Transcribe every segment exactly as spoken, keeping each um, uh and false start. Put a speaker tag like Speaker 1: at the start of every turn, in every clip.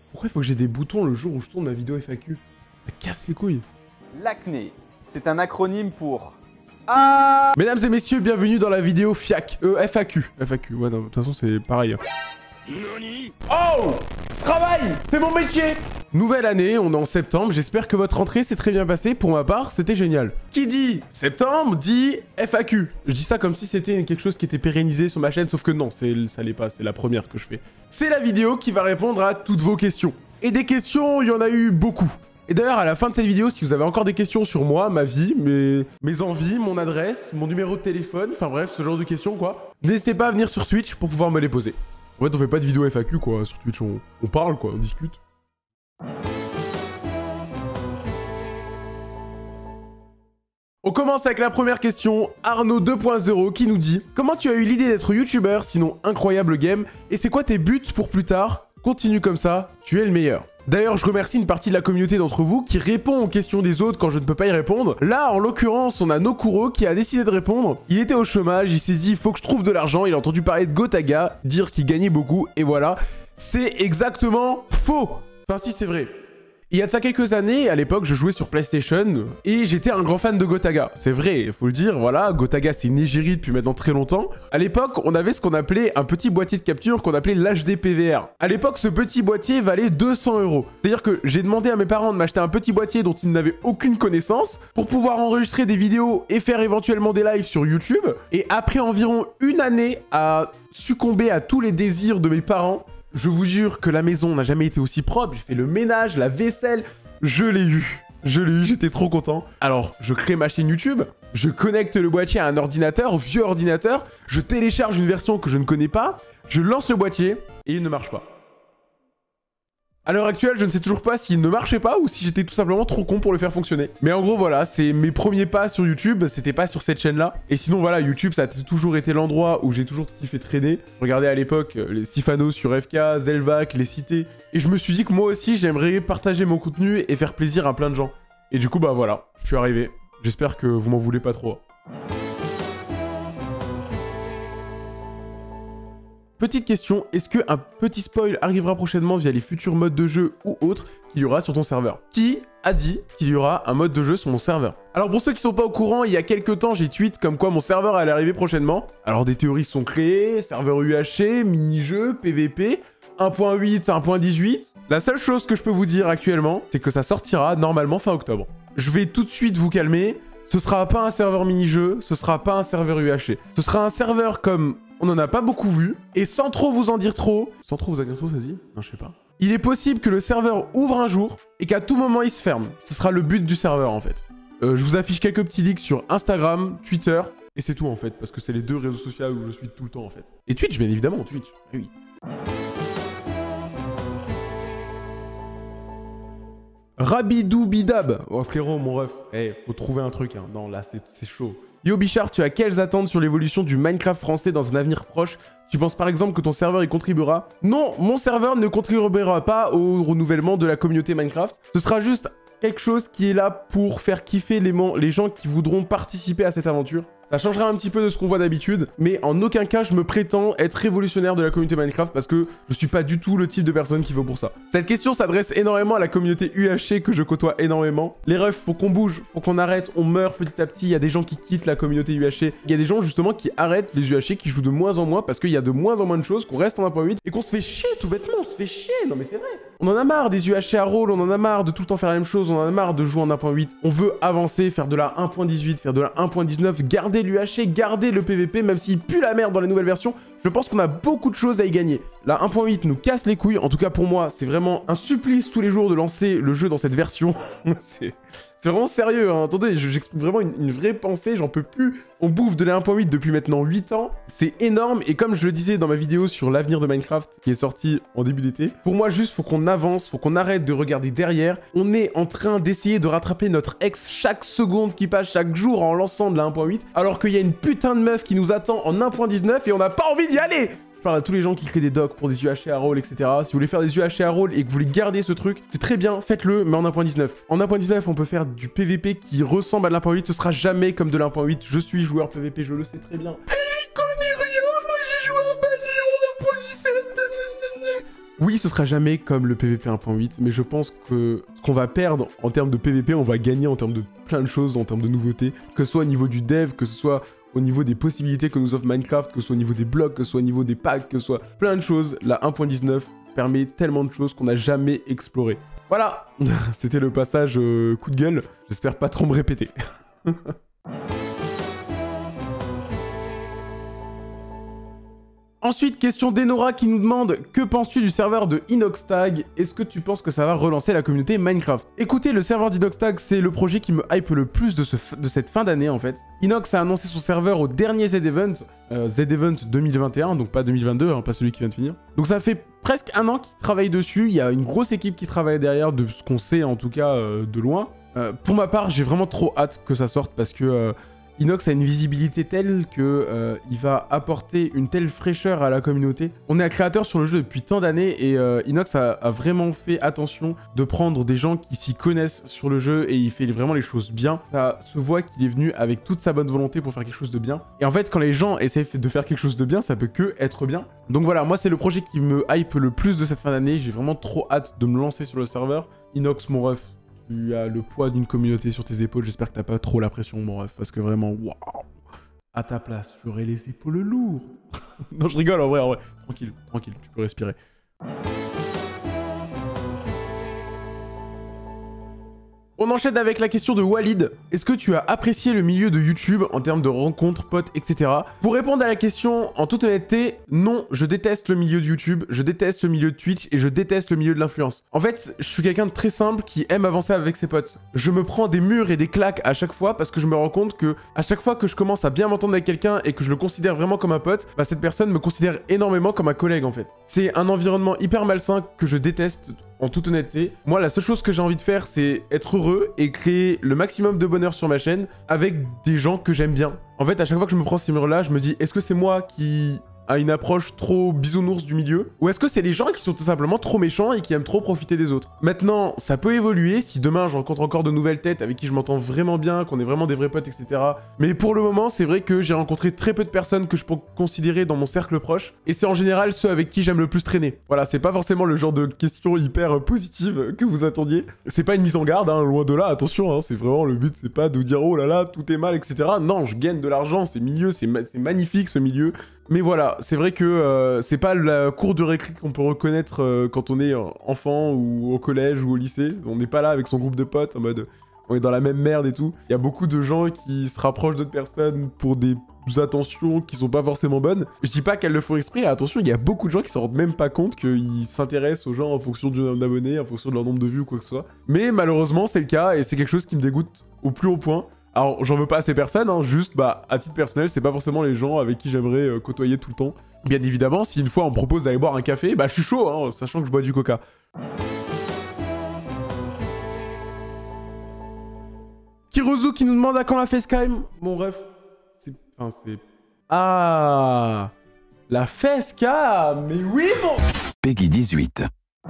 Speaker 1: Pourquoi il faut que j'ai des boutons le jour où je tourne ma vidéo F A Q? Ça casse les couilles.
Speaker 2: L'acné, c'est un acronyme pour... Ah.
Speaker 1: Mesdames et messieurs, bienvenue dans la vidéo F A Q. Euh, F A Q. F A Q, ouais, non, de toute façon, c'est pareil. Oh! Travail! C'est mon métier! Nouvelle année, on est en septembre, j'espère que votre rentrée s'est très bien passée. Pour ma part, c'était génial. Qui dit septembre dit F A Q. Je dis ça comme si c'était quelque chose qui était pérennisé sur ma chaîne, sauf que non, ça l'est pas, c'est la première que je fais. C'est la vidéo qui va répondre à toutes vos questions. Et des questions, il y en a eu beaucoup. Et d'ailleurs, à la fin de cette vidéo, si vous avez encore des questions sur moi, ma vie, mes, mes envies, mon adresse, mon numéro de téléphone, enfin bref, ce genre de questions, quoi, n'hésitez pas à venir sur Twitch pour pouvoir me les poser. En fait, on fait pas de vidéo F A Q, quoi, sur Twitch, on, on parle, quoi, on discute. On commence avec la première question, Arnaud deux point zéro qui nous dit « Comment tu as eu l'idée d'être youtubeur, sinon incroyable game, et c'est quoi tes buts pour plus tard? Continue comme ça, tu es le meilleur. » D'ailleurs, je remercie une partie de la communauté d'entre vous qui répond aux questions des autres quand je ne peux pas y répondre. Là, en l'occurrence, on a Nokuro qui a décidé de répondre. Il était au chômage, il s'est dit « il faut que je trouve de l'argent », il a entendu parler de Gotaga, dire qu'il gagnait beaucoup, et voilà. C'est exactement faux. Enfin si, c'est vrai. Il y a de ça quelques années, à l'époque, je jouais sur PlayStation et j'étais un grand fan de Gotaga. C'est vrai, il faut le dire, voilà, Gotaga c'est une égérie depuis maintenant très longtemps. À l'époque, on avait ce qu'on appelait un petit boîtier de capture qu'on appelait l'H D P V R. À l'époque, ce petit boîtier valait deux cents euros. C'est-à-dire que j'ai demandé à mes parents de m'acheter un petit boîtier dont ils n'avaient aucune connaissance pour pouvoir enregistrer des vidéos et faire éventuellement des lives sur YouTube. Et après environ une année à succomber à tous les désirs de mes parents, je vous jure que la maison n'a jamais été aussi propre. J'ai fait le ménage, la vaisselle. Je l'ai eu. Je l'ai eu, j'étais trop content. Alors, je crée ma chaîne YouTube. Je connecte le boîtier à un ordinateur, vieux ordinateur. Je télécharge une version que je ne connais pas. Je lance le boîtier et il ne marche pas. À l'heure actuelle, je ne sais toujours pas s'il ne marchait pas ou si j'étais tout simplement trop con pour le faire fonctionner. Mais en gros, voilà, c'est mes premiers pas sur YouTube, c'était pas sur cette chaîne-là. Et sinon, voilà, YouTube, ça a toujours été l'endroit où j'ai toujours kiffé traîner. Regardez à l'époque les Sifano sur F K, Zelvac, les cités. Et je me suis dit que moi aussi, j'aimerais partager mon contenu et faire plaisir à plein de gens. Et du coup, bah voilà, je suis arrivé. J'espère que vous m'en voulez pas trop. Petite question, est-ce qu'un petit spoil arrivera prochainement via les futurs modes de jeu ou autres qu'il y aura sur ton serveur? Qui a dit qu'il y aura un mode de jeu sur mon serveur? Alors pour ceux qui sont pas au courant, il y a quelques temps, j'ai tweet comme quoi mon serveur allait arriver prochainement. Alors des théories sont créées, serveur U H C, mini-jeu, P V P, un point huit, un point dix-huit. La seule chose que je peux vous dire actuellement, c'est que ça sortira normalement fin octobre. Je vais tout de suite vous calmer, ce sera pas un serveur mini-jeu, ce sera pas un serveur U H C. Ce sera un serveur comme... on n'en a pas beaucoup vu, et sans trop vous en dire trop... Sans trop vous en dire trop, ça se dit? Non, je sais pas. Il est possible que le serveur ouvre un jour, et qu'à tout moment, il se ferme. Ce sera le but du serveur, en fait. Euh, je vous affiche quelques petits leaks sur Instagram, Twitter, et c'est tout, en fait, parce que c'est les deux réseaux sociaux où je suis tout le temps, en fait. Et Twitch, bien évidemment, Twitch. Oui. Rabidoubidab. Oh, frérot, mon ref. Eh, hey, faut trouver un truc, hein. Non, là, c'est chaud. Yo Bichard, tu as quelles attentes sur l'évolution du Minecraft français dans un avenir proche? Tu penses par exemple que ton serveur y contribuera? Non, mon serveur ne contribuera pas au renouvellement de la communauté Minecraft. Ce sera juste quelque chose qui est là pour faire kiffer les, les gens qui voudront participer à cette aventure. Ça changera un petit peu de ce qu'on voit d'habitude, mais en aucun cas je me prétends être révolutionnaire de la communauté Minecraft parce que je suis pas du tout le type de personne qui vaut pour ça. Cette question s'adresse énormément à la communauté U H C que je côtoie énormément. Les refs, faut qu'on bouge, faut qu'on arrête, on meurt petit à petit, il y a des gens qui quittent la communauté U H C. Il y a des gens justement qui arrêtent les U H C, qui jouent de moins en moins parce qu'il y a de moins en moins de choses, qu'on reste en un point huit et qu'on se fait chier tout bêtement, on se fait chier, non mais c'est vrai. On en a marre des U H C à rôle, on en a marre de tout le temps faire la même chose, on en a marre de jouer en un point huit. On veut avancer, faire de la un point dix-huit, faire de la un point dix-neuf, garder l'U H C, garder le P V P, même s'il pue la merde dans les nouvelles versions. Je pense qu'on a beaucoup de choses à y gagner. La un point huit nous casse les couilles. En tout cas, pour moi, c'est vraiment un supplice tous les jours de lancer le jeu dans cette version. c'est vraiment sérieux, hein. Attendez, j'explique vraiment une, une vraie pensée. J'en peux plus. On bouffe de la un point huit depuis maintenant huit ans. C'est énorme. Et comme je le disais dans ma vidéo sur l'avenir de Minecraft, qui est sortie en début d'été, pour moi, juste, faut qu'on avance. Faut qu'on arrête de regarder derrière. On est en train d'essayer de rattraper notre ex chaque seconde qui passe, chaque jour en lançant de la un point huit. Alors qu'il y a une putain de meuf qui nous attend en un point dix-neuf et on n'a pas envie d'y aller. Je parle à tous les gens qui créent des docs pour des U H C à rôle, et cetera. Si vous voulez faire des U H C à rôle et que vous voulez garder ce truc, c'est très bien, faites-le, mais en un point dix-neuf. En un point dix-neuf, on peut faire du P V P qui ressemble à de l'un point huit. Ce sera jamais comme de l'un point huit. Je suis joueur P V P, je le sais très bien. Il connaît rien, moi j'ai joué en banni en un point dix-sept. Oui, ce sera jamais comme le P V P un point huit, mais je pense que ce qu'on va perdre en termes de P V P, on va gagner en termes de plein de choses, en termes de nouveautés, que ce soit au niveau du dev, que ce soit au niveau des possibilités que nous offre Minecraft, que ce soit au niveau des blocs, que ce soit au niveau des packs, que ce soit plein de choses. La un point dix-neuf permet tellement de choses qu'on n'a jamais exploré. Voilà, c'était le passage euh, coup de gueule. J'espère pas trop me répéter. Ensuite, question d'Enora qui nous demande « Que penses-tu du serveur de Inoxtag? Est-ce que tu penses que ça va relancer la communauté Minecraft ?» Écoutez, le serveur d'Inoxtag, c'est le projet qui me hype le plus de, ce de cette fin d'année en fait. Inox a annoncé son serveur au dernier Z-Event, euh, Z-Event deux mille vingt et un, donc pas deux mille vingt-deux, hein, pas celui qui vient de finir. Donc ça fait presque un an qu'il travaille dessus, il y a une grosse équipe qui travaille derrière, de ce qu'on sait en tout cas euh, de loin. Euh, pour ma part, j'ai vraiment trop hâte que ça sorte parce que... Euh, Inox a une visibilité telle que euh, il va apporter une telle fraîcheur à la communauté. On est un créateur sur le jeu depuis tant d'années et euh, Inox a, a vraiment fait attention de prendre des gens qui s'y connaissent sur le jeu et il fait vraiment les choses bien. Ça se voit qu'il est venu avec toute sa bonne volonté pour faire quelque chose de bien. Et en fait, quand les gens essaient de faire quelque chose de bien, ça peut que être bien. Donc voilà, moi c'est le projet qui me hype le plus de cette fin d'année. J'ai vraiment trop hâte de me lancer sur le serveur. Inox, mon ref. Tu as le poids d'une communauté sur tes épaules, j'espère que t'as pas trop la pression, mon ref, parce que vraiment, waouh. À ta place, j'aurais les épaules lourdes. Non, je rigole, en vrai, en vrai. Tranquille, tranquille, tu peux respirer. On enchaîne avec la question de Walid. Est-ce que tu as apprécié le milieu de YouTube en termes de rencontres, potes, et cetera. Pour répondre à la question, en toute honnêteté, non, je déteste le milieu de YouTube, je déteste le milieu de Twitch et je déteste le milieu de l'influence. En fait, je suis quelqu'un de très simple qui aime avancer avec ses potes. Je me prends des murs et des claques à chaque fois parce que je me rends compte que à chaque fois que je commence à bien m'entendre avec quelqu'un et que je le considère vraiment comme un pote, bah cette personne me considère énormément comme un collègue en fait. C'est un environnement hyper malsain que je déteste. En toute honnêteté, moi la seule chose que j'ai envie de faire c'est être heureux et créer le maximum de bonheur sur ma chaîne avec des gens que j'aime bien. En fait à chaque fois que je me prends ces murs là, je me dis est-ce que c'est moi qui a une approche trop bisounours du milieu ou est-ce que c'est les gens qui sont tout simplement trop méchants et qui aiment trop profiter des autres? Maintenant ça peut évoluer si demain je rencontre encore de nouvelles têtes avec qui je m'entends vraiment bien, qu'on est vraiment des vrais potes, et cetera. Mais pour le moment c'est vrai que j'ai rencontré très peu de personnes que je peux considérer dans mon cercle proche et c'est en général ceux avec qui j'aime le plus traîner. Voilà, c'est pas forcément le genre de question hyper positive que vous attendiez. C'est pas une mise en garde, hein, loin de là, attention, hein, c'est vraiment le but, c'est pas de dire oh là là tout est mal, et cetera. Non, je gagne de l'argent, c'est milieu, c'est ma magnifique ce milieu. Mais voilà, c'est vrai que euh, c'est pas la cour de récré qu'on peut reconnaître euh, quand on est enfant ou au collège ou au lycée. On n'est pas là avec son groupe de potes en mode on est dans la même merde et tout. Il y a beaucoup de gens qui se rapprochent d'autres personnes pour des attentions qui sont pas forcément bonnes. Je dis pas qu'elles le font exprès, attention, il y a beaucoup de gens qui s'en rendent même pas compte qu'ils s'intéressent aux gens en fonction du nombre d'abonnés, en fonction de leur nombre de vues ou quoi que ce soit. Mais malheureusement, c'est le cas et c'est quelque chose qui me dégoûte au plus haut point. Alors, j'en veux pas à ces personnes, hein, juste, bah, à titre personnel, c'est pas forcément les gens avec qui j'aimerais euh, côtoyer tout le temps. Bien évidemment, si une fois on me propose d'aller boire un café, bah, je suis chaud, hein, sachant que je bois du coca. Kirozu qui nous demande à quand la facecam. Mon ref, c'est... Enfin, c'est... Ah, la facecam. Mais oui, mon...
Speaker 3: Peggy dix-huit.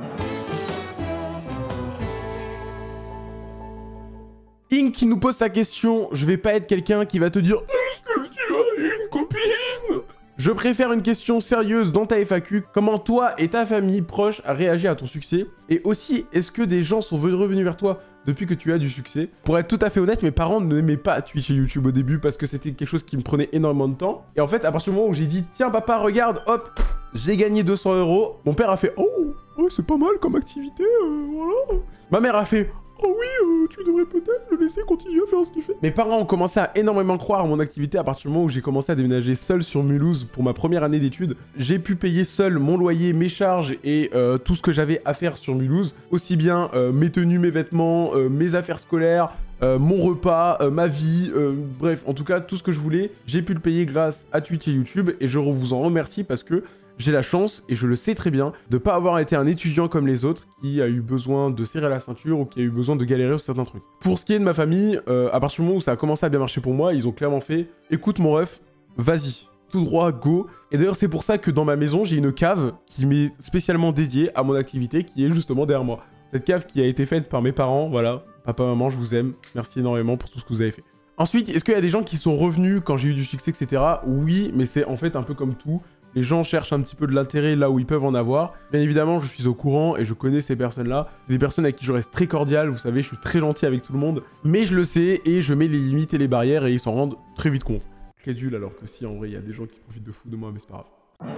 Speaker 1: Ink qui nous pose sa question, je vais pas être quelqu'un qui va te dire est-ce que tu as une copine? Je préfère une question sérieuse dans ta F A Q. Comment toi et ta famille proche a réagi à ton succès? Et aussi, est-ce que des gens sont revenus vers toi depuis que tu as du succès? Pour être tout à fait honnête, mes parents n'aimaient pas Twitch et YouTube au début parce que c'était quelque chose qui me prenait énormément de temps. Et en fait, à partir du moment où j'ai dit tiens papa, regarde, hop, j'ai gagné deux cents euros, mon père a fait oh, oh c'est pas mal comme activité, euh, voilà. Ma mère a fait oh oui, euh, tu devrais peut-être le laisser continuer à faire ce qu'il fait. Mes parents ont commencé à énormément croire à mon activité à partir du moment où j'ai commencé à déménager seul sur Mulhouse pour ma première année d'études. J'ai pu payer seul mon loyer, mes charges et euh, tout ce que j'avais à faire sur Mulhouse. Aussi bien euh, mes tenues, mes vêtements, euh, mes affaires scolaires, euh, mon repas, euh, ma vie, euh, bref, en tout cas, tout ce que je voulais, j'ai pu le payer grâce à Twitch et YouTube et je vous en remercie parce que j'ai la chance, et je le sais très bien, de pas avoir été un étudiant comme les autres qui a eu besoin de serrer la ceinture ou qui a eu besoin de galérer sur certains trucs. Pour ce qui est de ma famille, euh, à partir du moment où ça a commencé à bien marcher pour moi, ils ont clairement fait « Écoute mon ref, vas-y, tout droit, go ». Et d'ailleurs, c'est pour ça que dans ma maison, j'ai une cave qui m'est spécialement dédiée à mon activité, qui est justement derrière moi. Cette cave qui a été faite par mes parents, voilà. Papa, maman, je vous aime. Merci énormément pour tout ce que vous avez fait. Ensuite, est-ce qu'il y a des gens qui sont revenus quand j'ai eu du succès, et cetera. Oui, mais c'est en fait un peu comme tout. Les gens cherchent un petit peu de l'intérêt là où ils peuvent en avoir. Bien évidemment, je suis au courant et je connais ces personnes-là. Des personnes avec qui je reste très cordial, vous savez, je suis très gentil avec tout le monde. Mais je le sais et je mets les limites et les barrières et ils s'en rendent très vite compte. Crédule alors que si, en vrai, il y a des gens qui profitent de fou de moi, mais c'est pas grave.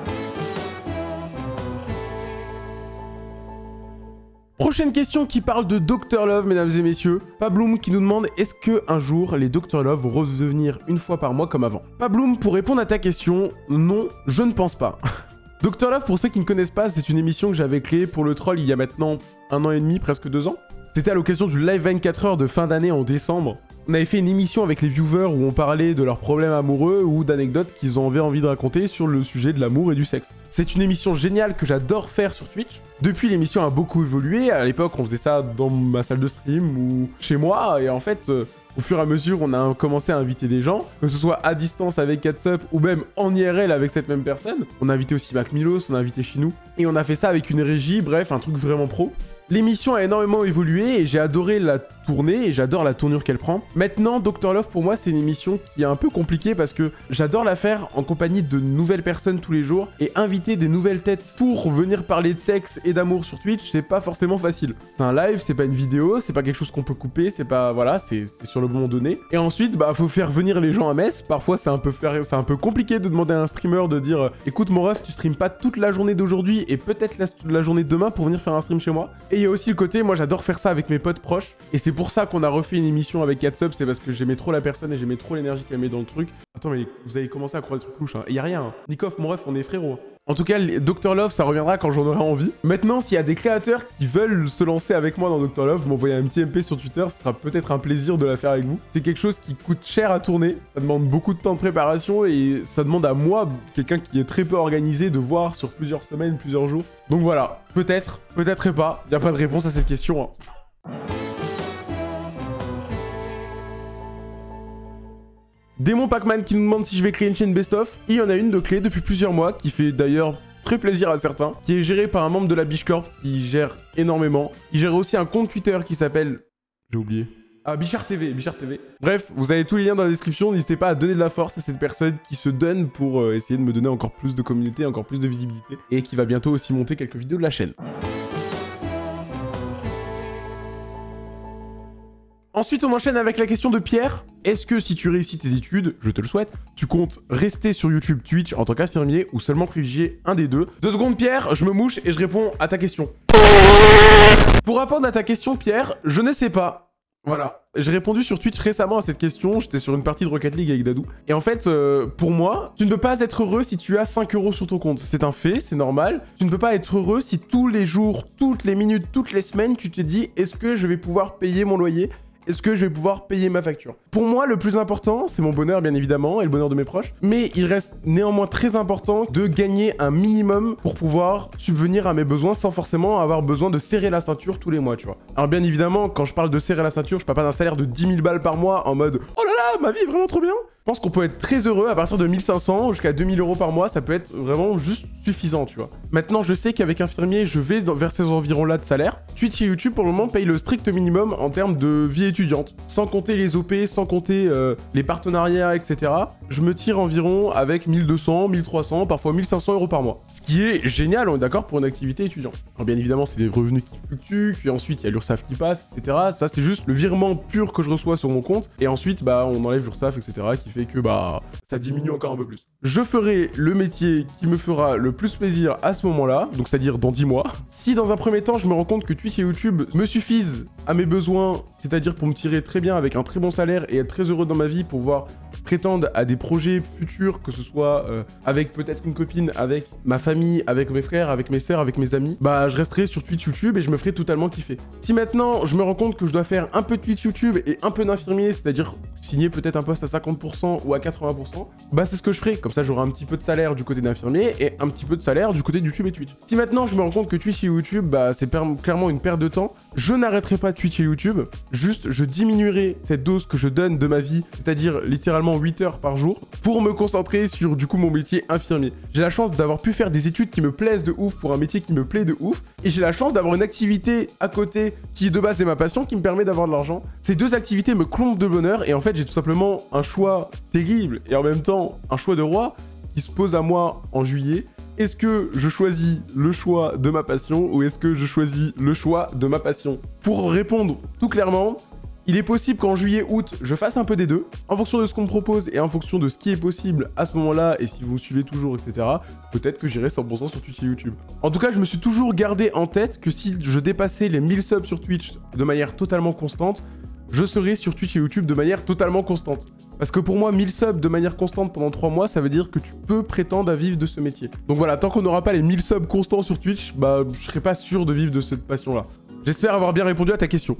Speaker 1: Prochaine question qui parle de docteur Love, mesdames et messieurs. Pabloum qui nous demande, est-ce que un jour les docteur Love vont redevenir une fois par mois comme avant? Pabloum, pour répondre à ta question, non, je ne pense pas. docteur Love, pour ceux qui ne connaissent pas, c'est une émission que j'avais créée pour le troll il y a maintenant un an et demi, presque deux ans. C'était à l'occasion du live vingt-quatre heures de fin d'année en décembre. On avait fait une émission avec les viewers où on parlait de leurs problèmes amoureux ou d'anecdotes qu'ils avaient envie de raconter sur le sujet de l'amour et du sexe. C'est une émission géniale que j'adore faire sur Twitch. Depuis, l'émission a beaucoup évolué. À l'époque, on faisait ça dans ma salle de stream ou chez moi. Et en fait, euh, au fur et à mesure, on a commencé à inviter des gens, que ce soit à distance avec Catsup ou même en I R L avec cette même personne. On a invité aussi Mac Milos, on a invité Chinou. Et on a fait ça avec une régie, bref, un truc vraiment pro. L'émission a énormément évolué et j'ai adoré la tournée et j'adore la tournure qu'elle prend. Maintenant, docteur Love, pour moi, c'est une émission qui est un peu compliquée parce que j'adore la faire en compagnie de nouvelles personnes tous les jours et inviter des nouvelles têtes pour venir parler de sexe et d'amour sur Twitch, c'est pas forcément facile. C'est un live, c'est pas une vidéo, c'est pas quelque chose qu'on peut couper, c'est pas... Voilà, c'est sur le moment donné. Et ensuite, bah, faut faire venir les gens à Metz. Parfois, c'est un peu faire... c'est un peu compliqué de demander à un streamer de dire « Écoute, mon ref, tu streames pas toute la journée d'aujourd'hui et peut-être la, la journée de demain pour venir faire un stream chez moi. » Et il y a aussi le côté, moi j'adore faire ça avec mes potes proches. Et c'est pour ça qu'on a refait une émission avec Catsup, c'est parce que j'aimais trop la personne et j'aimais trop l'énergie qu'elle met dans le truc. Attends, mais vous avez commencé à croire des trucs louches, hein. Et y a rien, hein. Nikoff, mon ref, on est frérots. En tout cas, docteur Love, ça reviendra quand j'en aurai envie. Maintenant, s'il y a des créateurs qui veulent se lancer avec moi dans docteur Love, m'envoyer un petit M P sur Twitter, ce sera peut-être un plaisir de la faire avec vous. C'est quelque chose qui coûte cher à tourner, ça demande beaucoup de temps de préparation et ça demande à moi, quelqu'un qui est très peu organisé, de voir sur plusieurs semaines, plusieurs jours. Donc voilà, peut-être, peut-être pas, il n'y a pas de réponse à cette question, hein. Démon Pac-Man qui nous demande si je vais créer une chaîne best-of. Il y en a une de créée depuis plusieurs mois, qui fait d'ailleurs très plaisir à certains, qui est gérée par un membre de la Biche Corp, qui gère énormément. Il gère aussi un compte Twitter qui s'appelle... J'ai oublié. Ah, Bichard T V, Bichard T V. Bref, vous avez tous les liens dans la description, n'hésitez pas à donner de la force à cette personne qui se donne pour euh, essayer de me donner encore plus de communauté, encore plus de visibilité, et qui va bientôt aussi monter quelques vidéos de la chaîne. Ensuite, on enchaîne avec la question de Pierre. Est-ce que si tu réussis tes études, je te le souhaite, tu comptes rester sur YouTube, Twitch en tant qu'infirmier ou seulement privilégier un des deux? Deux secondes, Pierre, je me mouche et je réponds à ta question. Pour répondre à ta question, Pierre, je ne sais pas. Voilà. J'ai répondu sur Twitch récemment à cette question, j'étais sur une partie de Rocket League avec Dadou. Et en fait, euh, pour moi, tu ne peux pas être heureux si tu as cinq euros sur ton compte. C'est un fait, c'est normal. Tu ne peux pas être heureux si tous les jours, toutes les minutes, toutes les semaines, tu te dis, est-ce que je vais pouvoir payer mon loyer ? Est-ce que je vais pouvoir payer ma facture? Pour moi, le plus important, c'est mon bonheur, bien évidemment, et le bonheur de mes proches. Mais il reste néanmoins très important de gagner un minimum pour pouvoir subvenir à mes besoins sans forcément avoir besoin de serrer la ceinture tous les mois, tu vois. Alors bien évidemment, quand je parle de serrer la ceinture, je parle pas d'un salaire de dix mille balles par mois en mode « Oh là là, ma vie est vraiment trop bien !» Je pense qu'on peut être très heureux à partir de mille cinq cents jusqu'à deux mille euros par mois, ça peut être vraiment juste suffisant, tu vois. Maintenant, je sais qu'avec Infirmier, je vais dans, vers ces environs-là de salaire. Twitch et YouTube, pour le moment, payent le strict minimum en termes de vie étudiante. Sans compter les O P, sans compter euh, les partenariats, et cetera. Je me tire environ avec mille deux cents, mille trois cents, parfois mille cinq cents euros par mois. Ce qui est génial, on est d'accord, pour une activité étudiante. Alors bien évidemment, c'est des revenus qui fluctuent, puis ensuite, il y a l'URSSAF qui passe, et cetera. Ça, c'est juste le virement pur que je reçois sur mon compte. Et ensuite, bah, on enlève l'URSSAF, et cetera, qui fait que, bah... ça diminue encore un peu plus. Je ferai le métier qui me fera le plus plaisir à ce moment-là, donc c'est-à-dire dans dix mois. Si dans un premier temps, je me rends compte que Twitch et YouTube me suffisent à mes besoins, c'est-à-dire pour me tirer très bien avec un très bon salaire et être très heureux dans ma vie pour pouvoir prétendre à des projets futurs, que ce soit euh, avec peut-être une copine, avec ma famille, avec mes frères, avec mes sœurs, avec mes amis, bah je resterai sur Twitch YouTube et je me ferai totalement kiffer. Si maintenant je me rends compte que je dois faire un peu de Twitch YouTube et un peu d'infirmier, c'est-à-dire signer peut-être un poste à cinquante pour cent ou à quatre-vingts pour cent, bah c'est ce que je ferai. Comme ça j'aurai un petit peu de salaire du côté d'infirmier et un petit peu de salaire du côté de YouTube et Twitch. Si maintenant je me rends compte que Twitch et YouTube, bah c'est clairement une perte de temps, je n'arrêterai pas Twitch et YouTube, juste je diminuerai cette dose que je donne de ma vie, c'est-à-dire littéralement huit heures par jour, pour me concentrer sur du coup mon métier infirmier. J'ai la chance d'avoir pu faire des études qui me plaisent de ouf pour un métier qui me plaît de ouf, et j'ai la chance d'avoir une activité à côté qui de base est ma passion, qui me permet d'avoir de l'argent. Ces deux activités me comblent de bonheur, et en fait j'ai tout simplement un choix terrible, et en même temps un choix de roi, qui se pose à moi en juillet. Est-ce que je choisis le choix de ma passion ou est-ce que je choisis le choix de ma passion? Pour répondre tout clairement, il est possible qu'en juillet, août, je fasse un peu des deux. En fonction de ce qu'on me propose et en fonction de ce qui est possible à ce moment-là, et si vous me suivez toujours, et cetera, peut-être que j'irai cent pour cent sur Twitch et YouTube. En tout cas, je me suis toujours gardé en tête que si je dépassais les mille subs sur Twitch de manière totalement constante, je serai sur Twitch et YouTube de manière totalement constante. Parce que pour moi, mille subs de manière constante pendant trois mois, ça veut dire que tu peux prétendre à vivre de ce métier. Donc voilà, tant qu'on n'aura pas les mille subs constants sur Twitch, bah je serai pas sûr de vivre de cette passion-là. J'espère avoir bien répondu à ta question.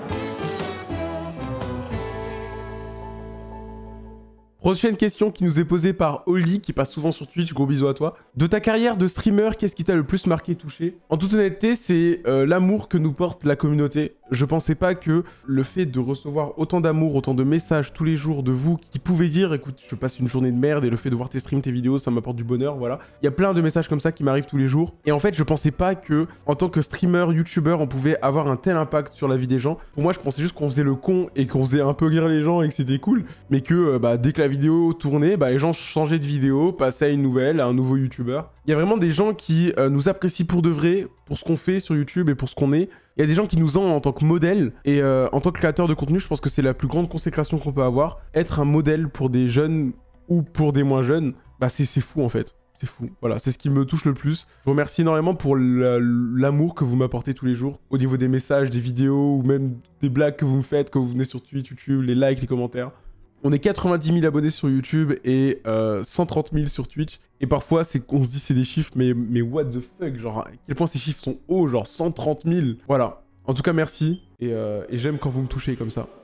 Speaker 1: Prochaine question qui nous est posée par Oli, qui passe souvent sur Twitch, gros bisous à toi. De ta carrière de streamer, qu'est-ce qui t'a le plus marqué, touché? En toute honnêteté, c'est euh, l'amour que nous porte la communauté. Je pensais pas que le fait de recevoir autant d'amour, autant de messages tous les jours de vous qui pouvaient dire, écoute, je passe une journée de merde et le fait de voir tes streams, tes vidéos, ça m'apporte du bonheur, voilà. Il y a plein de messages comme ça qui m'arrivent tous les jours. Et en fait, je pensais pas que, en tant que streamer, youtubeur, on pouvait avoir un tel impact sur la vie des gens. Pour moi, je pensais juste qu'on faisait le con et qu'on faisait un peu rire les gens et que c'était cool. Mais que, euh, bah, dès que la vidéo tournait, bah, les gens changeaient de vidéo, passaient à une nouvelle, à un nouveau youtubeur. Il y a vraiment des gens qui euh, nous apprécient pour de vrai, pour ce qu'on fait sur YouTube et pour ce qu'on est. Il y a des gens qui nous ont en tant que modèle. Et euh, en tant que créateur de contenu, je pense que c'est la plus grande consécration qu'on peut avoir. Être un modèle pour des jeunes ou pour des moins jeunes, bah c'est fou en fait. C'est fou. Voilà, c'est ce qui me touche le plus. Je vous remercie énormément pour l'amour que vous m'apportez tous les jours. Au niveau des messages, des vidéos ou même des blagues que vous me faites quand vous venez sur Twitch, YouTube, les likes, les commentaires. On est quatre-vingt-dix mille abonnés sur YouTube et euh, cent trente mille sur Twitch. Et parfois, c'est on se dit c'est des chiffres, mais, mais what the fuck, genre à quel point ces chiffres sont hauts, genre cent trente mille. Voilà. En tout cas, merci. Et, euh, et j'aime quand vous me touchez comme ça.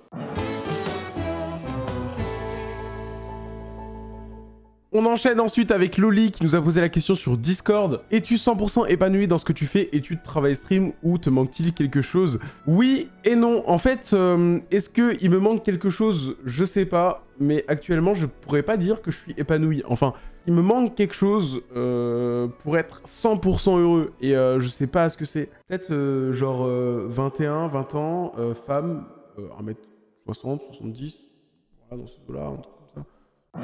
Speaker 1: On enchaîne ensuite avec Loli qui nous a posé la question sur Discord. Es-tu cent pour cent épanoui dans ce que tu fais? Études, travail, stream ou te manque-t-il quelque chose? Oui et non. En fait, euh, est-ce qu'il me manque quelque chose? Je sais pas. Mais actuellement, je pourrais pas dire que je suis épanoui. Enfin, il me manque quelque chose euh, pour être cent pour cent heureux. Et euh, je sais pas ce que c'est. Peut-être euh, genre euh, vingt et un, vingt ans, euh, femme, euh, un mètre soixante, soixante-dix. Voilà, dans ce dos-là, un truc comme ça.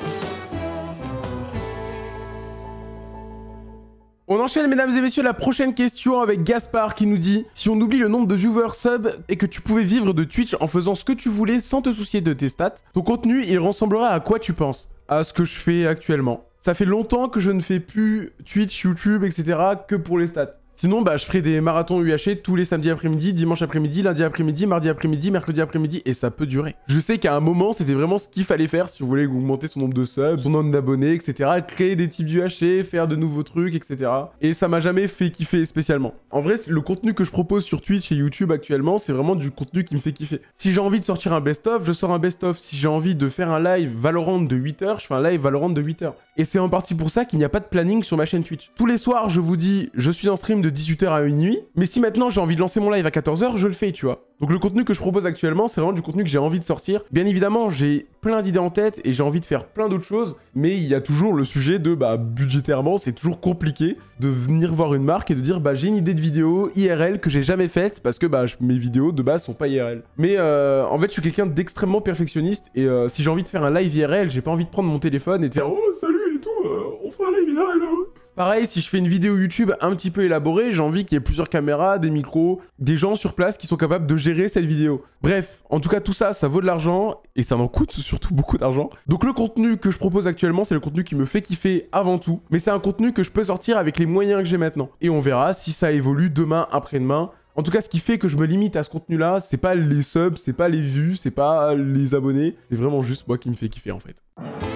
Speaker 1: On enchaîne, mesdames et messieurs, la prochaine question avec Gaspard qui nous dit « Si on oublie le nombre de viewers sub et que tu pouvais vivre de Twitch en faisant ce que tu voulais sans te soucier de tes stats, ton contenu, il ressemblera à quoi tu penses ?» À ce que je fais actuellement. Ça fait longtemps que je ne fais plus Twitch, YouTube, et cetera que pour les stats. Sinon, bah, je ferai des marathons U H C tous les samedis après-midi, dimanche après-midi, lundi après-midi, mardi après-midi, mercredi après-midi, et ça peut durer. Je sais qu'à un moment, c'était vraiment ce qu'il fallait faire si vous voulez augmenter son nombre de subs, son nombre d'abonnés, et cetera. Créer des types d'U H C, faire de nouveaux trucs, et cetera. Et ça m'a jamais fait kiffer spécialement. En vrai, le contenu que je propose sur Twitch et YouTube actuellement, c'est vraiment du contenu qui me fait kiffer. Si j'ai envie de sortir un best-of, je sors un best-of. Si j'ai envie de faire un live Valorant de huit heures, je fais un live Valorant de huit heures. Et c'est en partie pour ça qu'il n'y a pas de planning sur ma chaîne Twitch. Tous les soirs, je vous dis, je suis en stream de dix-huit heures à minuit, mais si maintenant j'ai envie de lancer mon live à quatorze heures, je le fais, tu vois. Donc le contenu que je propose actuellement, c'est vraiment du contenu que j'ai envie de sortir. Bien évidemment, j'ai plein d'idées en tête et j'ai envie de faire plein d'autres choses, mais il y a toujours le sujet de, bah, budgétairement, c'est toujours compliqué de venir voir une marque et de dire, bah, j'ai une idée de vidéo I R L que j'ai jamais faite parce que, bah, mes vidéos de base sont pas I R L. Mais euh, en fait, je suis quelqu'un d'extrêmement perfectionniste et euh, si j'ai envie de faire un live I R L, j'ai pas envie de prendre mon téléphone et de faire, oh, salut et tout, euh, on fait un live I R L, hein. Pareil, si je fais une vidéo YouTube un petit peu élaborée, j'ai envie qu'il y ait plusieurs caméras, des micros, des gens sur place qui sont capables de gérer cette vidéo. Bref, en tout cas, tout ça, ça vaut de l'argent et ça m'en coûte surtout beaucoup d'argent. Donc le contenu que je propose actuellement, c'est le contenu qui me fait kiffer avant tout. Mais c'est un contenu que je peux sortir avec les moyens que j'ai maintenant. Et on verra si ça évolue demain, après-demain. En tout cas, ce qui fait que je me limite à ce contenu-là, c'est pas les subs, c'est pas les vues, c'est pas les abonnés. C'est vraiment juste moi qui me fait kiffer en fait.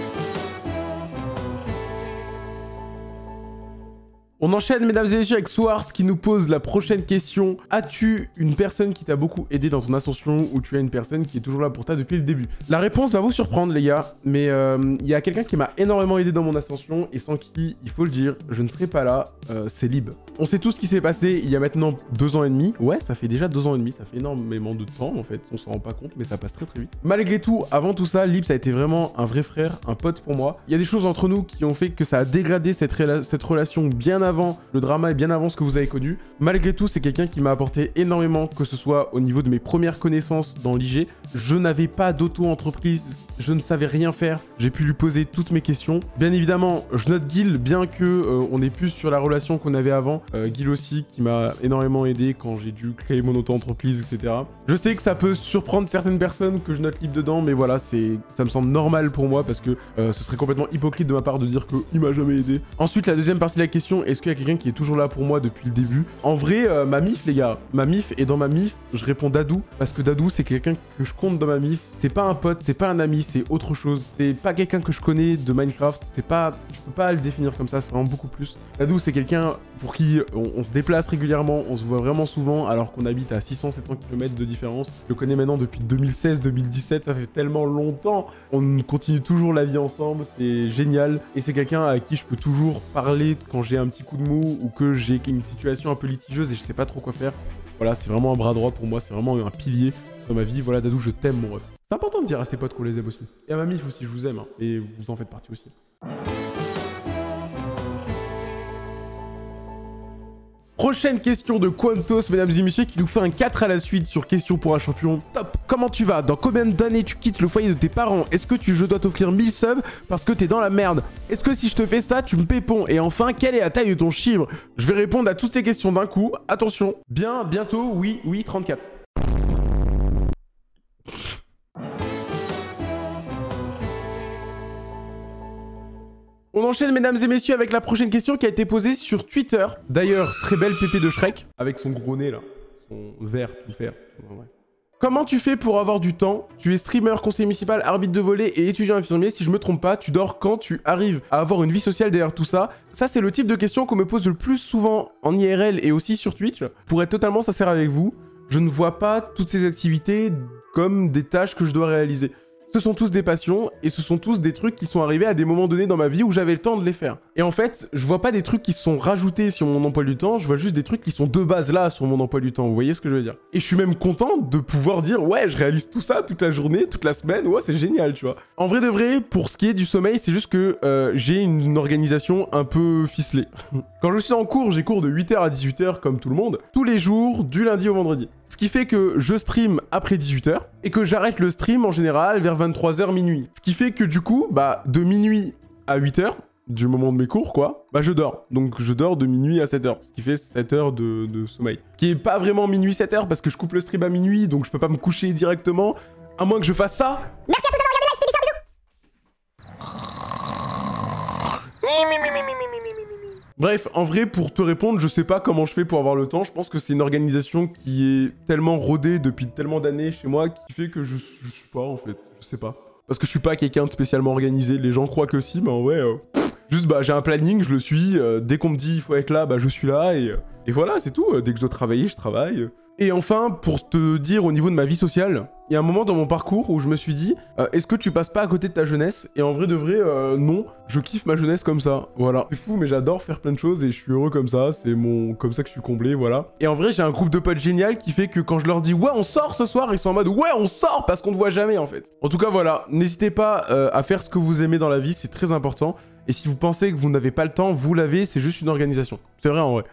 Speaker 1: On enchaîne, mesdames et messieurs, avec Swartz qui nous pose la prochaine question. As-tu une personne qui t'a beaucoup aidé dans ton ascension ou tu as une personne qui est toujours là pour toi depuis le début? La réponse va vous surprendre, les gars, mais il euh, y a quelqu'un qui m'a énormément aidé dans mon ascension et sans qui, il faut le dire, je ne serais pas là, euh, c'est Lib. On sait tout ce qui s'est passé il y a maintenant deux ans et demi. Ouais, ça fait déjà deux ans et demi, ça fait énormément de temps en fait, on s'en rend pas compte, mais ça passe très très vite. Malgré tout, avant tout ça, Lib, ça a été vraiment un vrai frère, un pote pour moi. Il y a des choses entre nous qui ont fait que ça a dégradé cette, cette relation bien avant le drama et bien avant ce que vous avez connu. Malgré tout, c'est quelqu'un qui m'a apporté énormément, que ce soit au niveau de mes premières connaissances dans l'I G. Je n'avais pas d'auto-entreprise, je ne savais rien faire. J'ai pu lui poser toutes mes questions. Bien évidemment, je note Gil, bien que euh, on est plus sur la relation qu'on avait avant. Euh, Gil aussi, qui m'a énormément aidé quand j'ai dû créer mon auto-entreprise, et cetera. Je sais que ça peut surprendre certaines personnes que je note Lip dedans, mais voilà, c'est, ça me semble normal pour moi parce que euh, ce serait complètement hypocrite de ma part de dire qu'il m'a jamais aidé. Ensuite, la deuxième partie de la question, est-ce qu'il y a quelqu'un qui est toujours là pour moi depuis le début? En vrai, euh, ma mif, les gars, ma mif, et dans ma mif, je réponds Dadou, parce que Dadou, c'est quelqu'un que je compte dans ma mif. C'est pas un pote, c'est pas un ami, c'est autre chose. C'est pas quelqu'un que je connais de Minecraft, c'est pas... Je peux pas le définir comme ça, c'est vraiment beaucoup plus. Dadou, c'est quelqu'un pour qui on, on se déplace régulièrement, on se voit vraiment souvent, alors qu'on habite à six cents sept cents kilomètres de différence. Je le connais maintenant depuis deux mille seize deux mille dix-sept, ça fait tellement longtemps. On continue toujours la vie ensemble, c'est génial. Et c'est quelqu'un à qui je peux toujours parler quand j'ai un petit coup de mou ou que j'ai une situation un peu litigieuse et je sais pas trop quoi faire. Voilà, c'est vraiment un bras droit pour moi, c'est vraiment un pilier dans ma vie. Voilà, Dadou, je t'aime, mon ref. C'est important de dire à ses potes qu'on les aime aussi. Et à ma mif aussi, je vous aime, hein, et vous en faites partie aussi. Prochaine question de Quantos, mesdames et messieurs, qui nous fait un quatre à la suite sur question pour un champion. Top. Comment tu vas? Dans combien d'années tu quittes le foyer de tes parents? Est-ce que tu, je dois t'offrir mille subs parce que t'es dans la merde? Est-ce que si je te fais ça, tu me péponds? Et enfin, quelle est la taille de ton chibre? Je vais répondre à toutes ces questions d'un coup. Attention. Bien, bientôt, oui, oui, trente-quatre. On enchaîne, mesdames et messieurs, avec la prochaine question qui a été posée sur Twitter. D'ailleurs, très belle pépé de Shrek, avec son gros nez là, son vert, tout vert. Ouais. Comment tu fais pour avoir du temps? Tu es streamer, conseiller municipal, arbitre de volley et étudiant infirmier. Si je me trompe pas, tu dors quand tu arrives à avoir une vie sociale derrière tout ça? Ça, c'est le type de question qu'on me pose le plus souvent en I R L et aussi sur Twitch. Pour être totalement sincère avec vous, je ne vois pas toutes ces activités comme des tâches que je dois réaliser. Ce sont tous des passions et ce sont tous des trucs qui sont arrivés à des moments donnés dans ma vie où j'avais le temps de les faire. Et en fait, je vois pas des trucs qui sont rajoutés sur mon emploi du temps, je vois juste des trucs qui sont de base là sur mon emploi du temps, vous voyez ce que je veux dire? Et je suis même content de pouvoir dire ouais, je réalise tout ça toute la journée, toute la semaine, ouais, c'est génial, tu vois. En vrai de vrai, pour ce qui est du sommeil, c'est juste que euh, j'ai une organisation un peu ficelée. Quand je suis en cours, j'ai cours de huit heures à dix-huit heures comme tout le monde, tous les jours, du lundi au vendredi. Ce qui fait que je stream après dix-huit heures et que j'arrête le stream en général vers vingt-trois heures minuit. Ce qui fait que du coup, bah de minuit à huit heures, du moment de mes cours quoi, bah je dors. Donc je dors de minuit à sept heures, ce qui fait sept heures de, de sommeil. Ce qui est pas vraiment minuit sept heures parce que je coupe le stream à minuit, donc je peux pas me coucher directement, à moins que je fasse ça. Merci à tous d'avoir regardé la vidéo, bisous. Bref, en vrai, pour te répondre, je sais pas comment je fais pour avoir le temps. Je pense que c'est une organisation qui est tellement rodée depuis tellement d'années chez moi qui fait que je, je suis pas, en fait. Je sais pas. Parce que je suis pas quelqu'un de spécialement organisé. Les gens croient que si, mais en vrai, euh, juste, bah, j'ai un planning, je le suis. Euh, dès qu'on me dit il faut être là, bah, je suis là. Et, et voilà, c'est tout. Dès que je dois travailler, je travaille. Et enfin, pour te dire au niveau de ma vie sociale, il y a un moment dans mon parcours où je me suis dit euh, est-ce que tu passes pas à côté de ta jeunesse? Et en vrai de vrai, euh, non. Je kiffe ma jeunesse comme ça, voilà. C'est fou, mais j'adore faire plein de choses et je suis heureux comme ça. C'est mon comme ça que je suis comblé, voilà. Et en vrai, j'ai un groupe de potes génial qui fait que quand je leur dis ouais, on sort ce soir, ils sont en mode ouais, on sort parce qu'on ne voit jamais en fait. En tout cas, voilà. N'hésitez pas euh, à faire ce que vous aimez dans la vie, c'est très important. Et si vous pensez que vous n'avez pas le temps, vous l'avez, c'est juste une organisation. C'est vrai en vrai.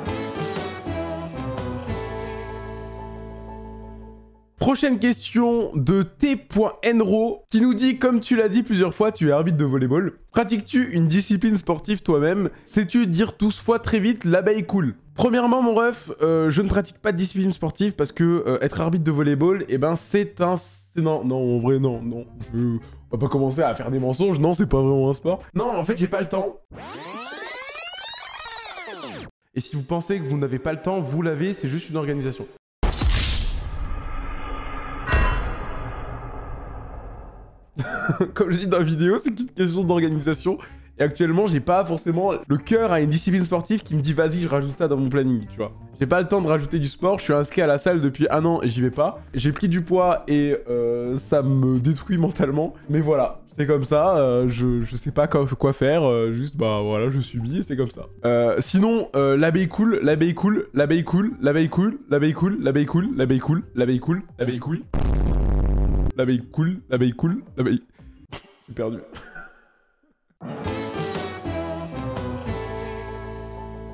Speaker 1: Prochaine question de T.Enro qui nous dit, comme tu l'as dit plusieurs fois, tu es arbitre de volleyball. Pratiques-tu une discipline sportive toi-même? Sais-tu dire douze fois très vite l'abeille cool? Premièrement, mon ref, euh, je ne pratique pas de discipline sportive parce que euh, être arbitre de volleyball, eh ben c'est un... Non, non, en vrai, non, non. Je... On va pas commencer à faire des mensonges, non, c'est pas vraiment un sport. Non, en fait, j'ai pas le temps. Et si vous pensez que vous n'avez pas le temps, vous l'avez, c'est juste une organisation. Comme je dis dans la vidéo, c'est une question d'organisation. Et actuellement, j'ai pas forcément le cœur à une discipline sportive qui me dit vas-y, je rajoute ça dans mon planning, tu vois. J'ai pas le temps de rajouter du sport, je suis inscrit à la salle depuis un an et j'y vais pas. J'ai pris du poids et euh, ça me détruit mentalement. Mais voilà, c'est comme ça, euh, je, je sais pas quoi, quoi faire, euh, juste bah voilà, je subis et c'est comme ça. Euh, sinon, euh, l'abeille cool, l'abeille cool, l'abeille cool, l'abeille cool, l'abeille cool, l'abeille cool, l'abeille cool, l'abeille cool, l'abeille cool. L'abeille cool, l'abeille cool, l'abeille... J'ai perdu.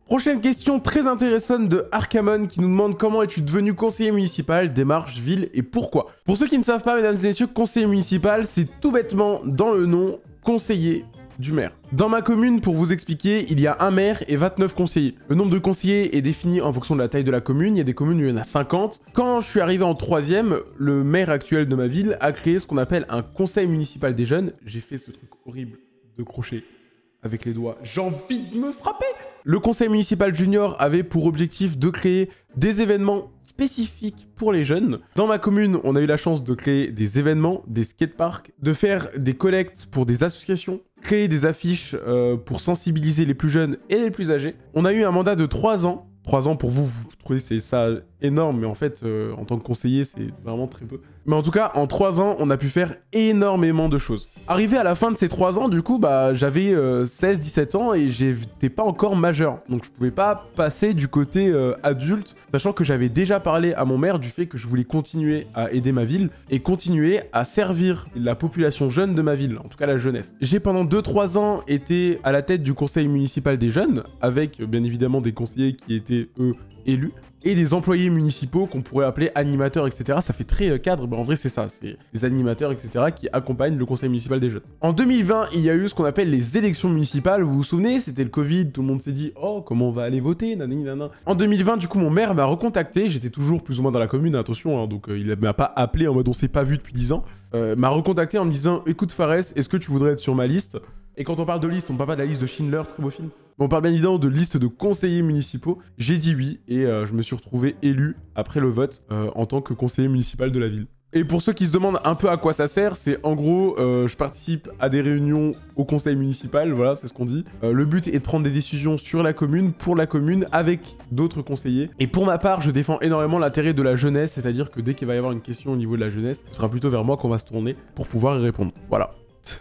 Speaker 1: Prochaine question très intéressante de Arkamon qui nous demande comment es-tu devenu conseiller municipal, démarche, ville et pourquoi. Pour ceux qui ne savent pas, mesdames et messieurs, conseiller municipal, c'est tout bêtement dans le nom conseiller du maire. Dans ma commune, pour vous expliquer, il y a un maire et vingt-neuf conseillers. Le nombre de conseillers est défini en fonction de la taille de la commune. Il y a des communes où il y en a cinquante. Quand je suis arrivé en troisième, le maire actuel de ma ville a créé ce qu'on appelle un conseil municipal des jeunes. J'ai fait ce truc horrible de crochet avec les doigts. J'ai envie de me frapper. Le conseil municipal junior avait pour objectif de créer des événements spécifiques pour les jeunes. Dans ma commune, on a eu la chance de créer des événements, des skateparks, de faire des collectes pour des associations, créer des affiches euh, pour sensibiliser les plus jeunes et les plus âgés. On a eu un mandat de trois ans. trois ans pour vous, vous trouvez c'est ça énorme, mais en fait, euh, en tant que conseiller, c'est vraiment très peu. Mais en tout cas, en trois ans, on a pu faire énormément de choses. Arrivé à la fin de ces trois ans, du coup, bah, j'avais euh, seize dix-sept ans et j'étais pas encore majeur. Donc je pouvais pas passer du côté euh, adulte, sachant que j'avais déjà parlé à mon maire du fait que je voulais continuer à aider ma ville et continuer à servir la population jeune de ma ville, en tout cas la jeunesse. J'ai pendant deux trois ans été à la tête du conseil municipal des jeunes, avec bien évidemment des conseillers qui étaient, eux, élus, et des employés municipaux qu'on pourrait appeler animateurs, et cetera. Ça fait très euh, cadre, mais en vrai c'est ça, c'est des animateurs, et cetera qui accompagnent le conseil municipal des jeunes. En deux mille vingt, il y a eu ce qu'on appelle les élections municipales, vous vous souvenez, c'était le Covid, tout le monde s'est dit « Oh, comment on va aller voter ?» nanani, nanana. En deux mille vingt, du coup, mon maire m'a recontacté, j'étais toujours plus ou moins dans la commune, attention, hein, donc euh, il m'a pas appelé en mode « On s'est pas vu depuis dix ans euh, », m'a recontacté en me disant « Écoute Fares, est-ce que tu voudrais être sur ma liste ?» Et quand on parle de liste, on parle pas de la liste de Schindler, très beau film. Mais on parle bien évidemment de liste de conseillers municipaux. J'ai dit oui et euh, je me suis retrouvé élu après le vote euh, en tant que conseiller municipal de la ville. Et pour ceux qui se demandent un peu à quoi ça sert, c'est en gros, euh, je participe à des réunions au conseil municipal, voilà, c'est ce qu'on dit. Euh, le but est de prendre des décisions sur la commune, pour la commune, avec d'autres conseillers. Et pour ma part, je défends énormément l'intérêt de la jeunesse, c'est-à-dire que dès qu'il va y avoir une question au niveau de la jeunesse, ce sera plutôt vers moi qu'on va se tourner pour pouvoir y répondre. Voilà.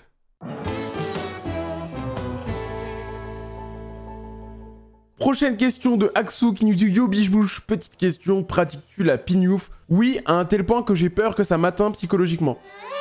Speaker 1: Prochaine question de Axou qui nous dit « Yo biche-bouche, petite question, pratiques-tu la pignouf ?» Oui, à un tel point que j'ai peur que ça m'atteint psychologiquement.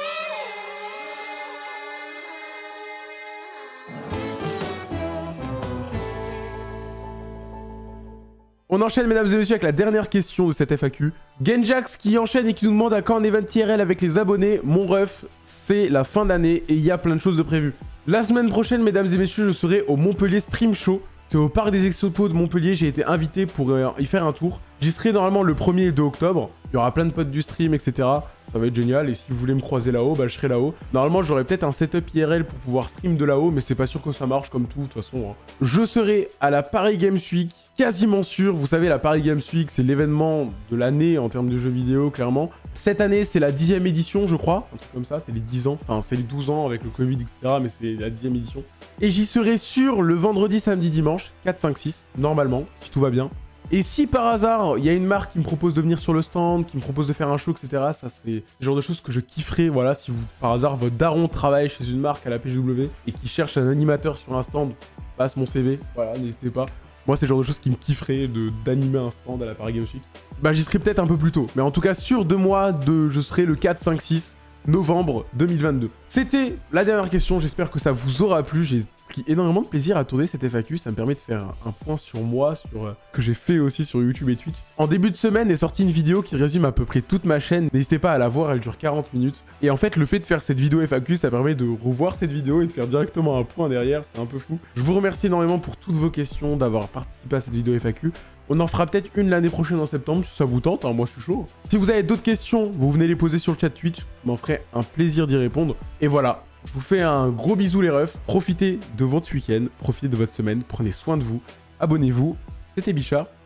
Speaker 1: On enchaîne, mesdames et messieurs, avec la dernière question de cette F A Q. Genjax qui enchaîne et qui nous demande à quand un event I R L avec les abonnés. Mon ref, c'est la fin d'année et il y a plein de choses de prévues. La semaine prochaine, mesdames et messieurs, je serai au Montpellier Stream Show. C'est au parc des expos de Montpellier, j'ai été invité pour euh, y faire un tour. J'y serai normalement le premier et deux octobre. Il y aura plein de potes du stream, et cetera. Ça va être génial. Et si vous voulez me croiser là-haut, bah, je serai là-haut. Normalement, j'aurai peut-être un setup I R L pour pouvoir stream de là-haut, mais c'est pas sûr que ça marche comme tout, de toute façon. Hein. Je serai à la Paris Games Week, quasiment sûr. Vous savez, la Paris Games Week, c'est l'événement de l'année en termes de jeux vidéo, clairement. Cette année, c'est la dixième édition, je crois. Un truc comme ça, c'est les dix ans. Enfin, c'est les douze ans avec le Covid, et cetera. Mais c'est la dixième édition. Et j'y serai sûr le vendredi, samedi, dimanche, quatre, cinq, six, normalement, si tout va bien. Et si par hasard, il y a une marque qui me propose de venir sur le stand, qui me propose de faire un show, et cetera, ça c'est le genre de choses que je kifferais, voilà, si vous, par hasard, votre daron travaille chez une marque à la P G W et qui cherche un animateur sur un stand, passe mon C V, voilà, n'hésitez pas. Moi, c'est le genre de choses qui me kifferait de d'animer un stand à la Paris Games Week. Bah, j'y serai peut-être un peu plus tôt, mais en tout cas, sur deux mois, de, je serai le quatre, cinq, six novembre deux mille vingt-deux. C'était la dernière question, j'espère que ça vous aura plu, j'ai pris énormément de plaisir à tourner cette F A Q, ça me permet de faire un point sur moi, sur euh, que j'ai fait aussi sur YouTube et Twitch. En début de semaine est sortie une vidéo qui résume à peu près toute ma chaîne, n'hésitez pas à la voir, elle dure quarante minutes. Et en fait, le fait de faire cette vidéo F A Q, ça permet de revoir cette vidéo et de faire directement un point derrière, c'est un peu fou. Je vous remercie énormément pour toutes vos questions, d'avoir participé à cette vidéo F A Q. On en fera peut-être une l'année prochaine en septembre, si ça vous tente, hein, moi je suis chaud. Si vous avez d'autres questions, vous venez les poser sur le chat Twitch, m'en ferait un plaisir d'y répondre. Et voilà, je vous fais un gros bisou les refs, profitez de votre week-end, profitez de votre semaine, prenez soin de vous, abonnez-vous, c'était Bichard.